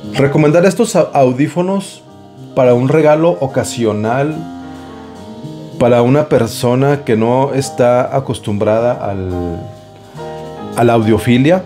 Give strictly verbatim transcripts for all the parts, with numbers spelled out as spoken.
Recomendar estos audífonos para un regalo ocasional, para una persona que no está acostumbrada al, a la audiofilia,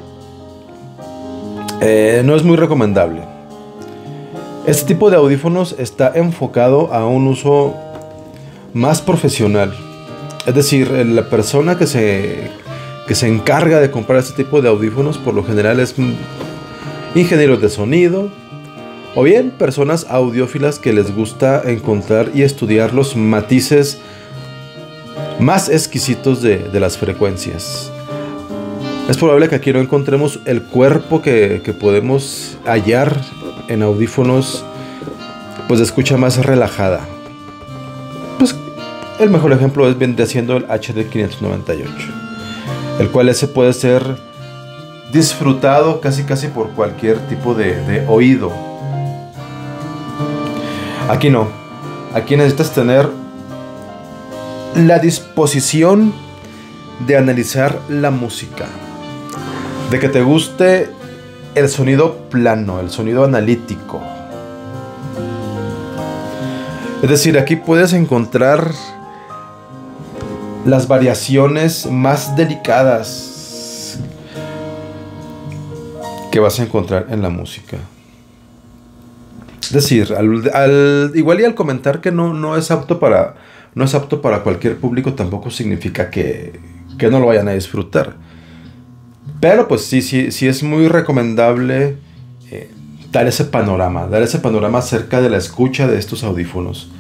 eh, no es muy recomendable. Este tipo de audífonos está enfocado a un uso más profesional. Es decir, la persona que se, que se encarga de comprar este tipo de audífonos por lo general es ingenieros de sonido, o bien personas audiófilas que les gusta encontrar y estudiar los matices más exquisitos de, de las frecuencias. Es probable que aquí no encontremos el cuerpo que, que podemos hallar en audífonos pues de escucha más relajada. Pues el mejor ejemplo es vendría siendo el H D quinientos noventa y ocho, el cual ese puede ser disfrutado casi casi por cualquier tipo de, de oído. Aquí no, aquí necesitas tener la disposición de analizar la música, de que te guste el sonido plano, el sonido analítico. Es decir, aquí puedes encontrar las variaciones más delicadas que vas a encontrar en la música. Es decir, al, al, igual y al comentar que no, no es apto para no es apto para cualquier público, tampoco significa que, que no lo vayan a disfrutar. Pero pues sí, sí, sí es muy recomendable eh, dar ese panorama, dar ese panorama acerca de la escucha de estos audífonos.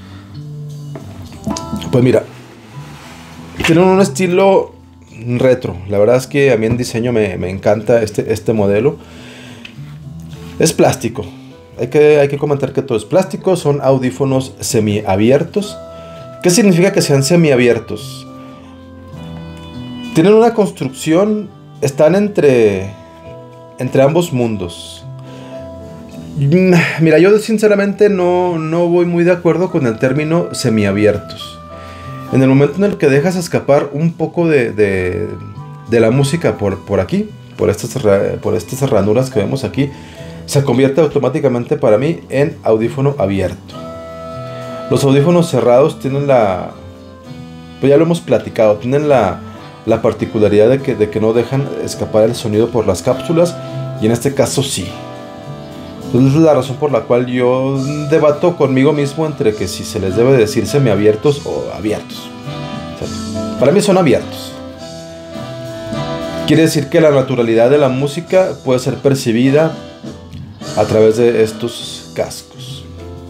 Pues mira, tienen un estilo retro. La verdad es que a mí en diseño me, me encanta este, este modelo. Es plástico. Hay que, hay que comentar que todo es plástico. Son audífonos semiabiertos. ¿Qué significa que sean semiabiertos? Tienen una construcción, están entre, entre ambos mundos. Mira, yo sinceramente no, no voy muy de acuerdo con el término semiabiertos. En el momento en el que dejas escapar un poco de, de, de la música por, por aquí, por estas, por estas ranuras que vemos aquí, se convierte automáticamente para mí en audífono abierto. Los audífonos cerrados tienen la... pues ya lo hemos platicado, tienen la, la particularidad de que, de que no dejan escapar el sonido por las cápsulas, y en este caso sí. Entonces es la razón por la cual yo debato conmigo mismo entre que si se les debe decir semiabiertos o abiertos. O sea, para mí son abiertos. Quiere decir que la naturalidad de la música puede ser percibida a través de estos cascos.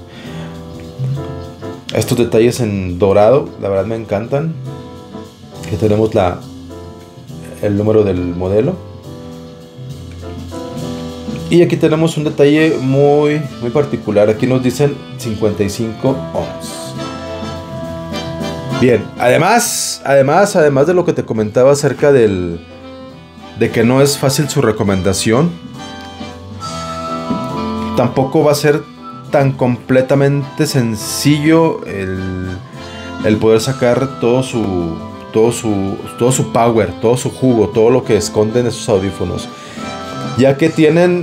Estos detalles en dorado, la verdad me encantan. Aquí tenemos la, el número del modelo. Y aquí tenemos un detalle muy, muy particular. Aquí nos dicen cincuenta y cinco ohms. Bien, además, además, además de lo que te comentaba acerca del, de que no es fácil su recomendación, tampoco va a ser tan completamente sencillo el, el poder sacar todo su, todo su, todo su power, todo su jugo, todo lo que esconden esos audífonos, ya que tienen,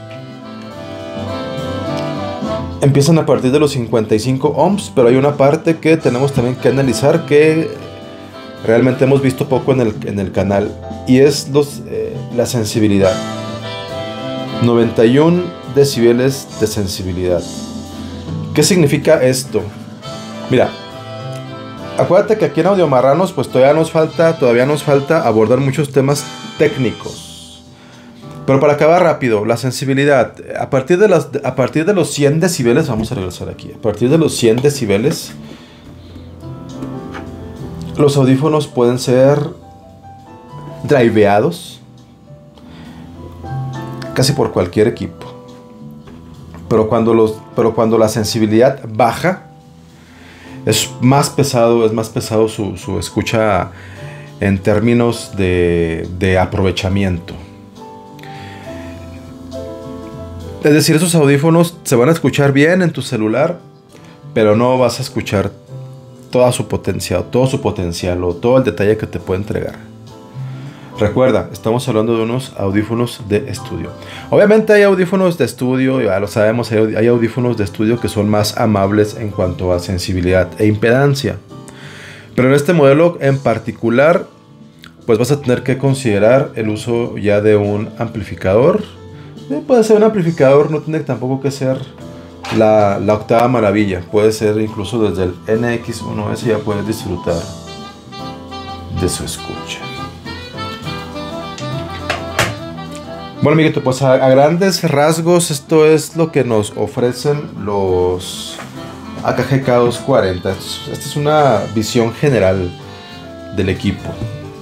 empiezan a partir de los cincuenta y cinco ohms, pero hay una parte que tenemos también que analizar que realmente hemos visto poco en el, en el canal, y es los, eh, la sensibilidad. noventa y uno decibeles de sensibilidad. ¿Qué significa esto? Mira, acuérdate que aquí en Audio Marranos pues todavía nos falta, todavía nos falta abordar muchos temas técnicos. Pero para acabar rápido, la sensibilidad, a partir de, las, a partir de los cien decibeles, vamos a regresar aquí, a partir de los cien decibeles, los audífonos pueden ser driveados casi por cualquier equipo. Pero cuando, los, pero cuando la sensibilidad baja, es más pesado, es más pesado su, su escucha en términos de, de aprovechamiento. Es decir, esos audífonos se van a escuchar bien en tu celular, pero no vas a escuchar toda su potencia, todo su potencial o todo el detalle que te puede entregar. Recuerda, estamos hablando de unos audífonos de estudio. Obviamente hay audífonos de estudio, ya lo sabemos, hay, hay audífonos de estudio que son más amables en cuanto a sensibilidad e impedancia. Pero en este modelo en particular, pues vas a tener que considerar el uso ya de un amplificador. Eh, puede ser un amplificador, no tiene tampoco que ser la, la octava maravilla. Puede ser incluso desde el N X uno S ya puedes disfrutar de su escucha. Bueno, amiguito, pues a, a grandes rasgos esto es lo que nos ofrecen los A K G K doscientos cuarenta. Esta es una visión general del equipo.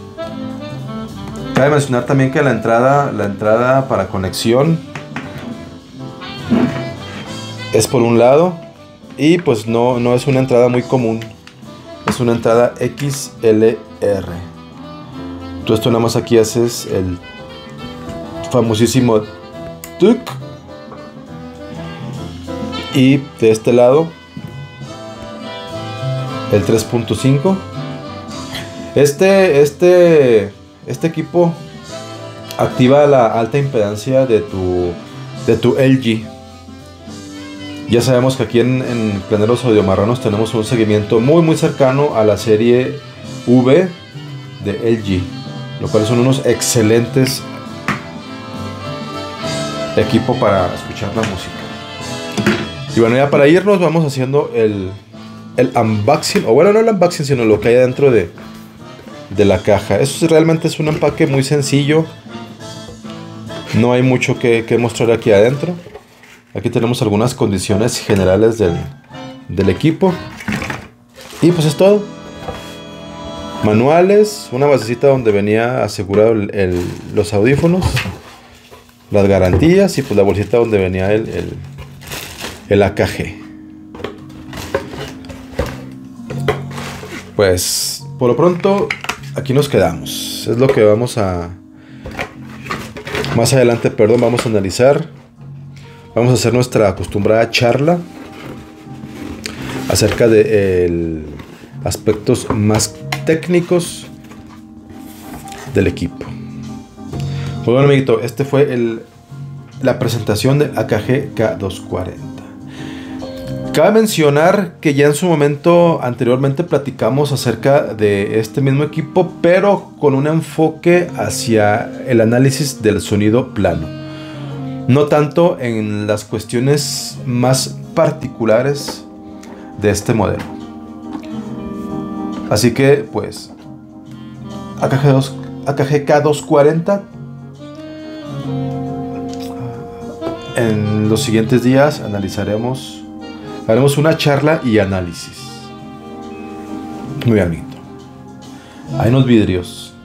Cabe mencionar también que la entrada, la entrada para conexión es por un lado y pues no, no es una entrada muy común. Es una entrada X L R. Tú esto nada más aquí haces el famosísimo tuk, y de este lado el tres punto cinco. Este, este, este equipo activa la alta impedancia de tu, de tu L G. Ya sabemos que aquí en, en Planeros Audiomarranos tenemos un seguimiento muy muy cercano a la serie V de L G, lo cual son unos excelentes equipo para escuchar la música. Y bueno, ya para irnos vamos haciendo el, el unboxing, o bueno, no el unboxing, sino lo que hay dentro de, de la caja. Eso realmente es un empaque muy sencillo, no hay mucho que, que mostrar aquí adentro. Aquí tenemos algunas condiciones generales del, del equipo y pues es todo. Manuales, una basecita donde venía asegurado el, el, los audífonos, las garantías y pues la bolsita donde venía el, el, el A K G. Pues por lo pronto aquí nos quedamos. Es lo que vamos a... Más adelante, perdón, vamos a analizar. Vamos a hacer nuestra acostumbrada charla acerca de el, aspectos más técnicos del equipo. Pues bueno, amiguito, este fue el, la presentación de A K G K doscientos cuarenta. Cabe mencionar que ya en su momento anteriormente platicamos acerca de este mismo equipo, pero con un enfoque hacia el análisis del sonido plano. No tanto en las cuestiones más particulares de este modelo. Así que, pues, A K G K doscientos cuarenta. En los siguientes días analizaremos, haremos una charla y análisis. Muy bien, amiguito. Hay unos vidrios.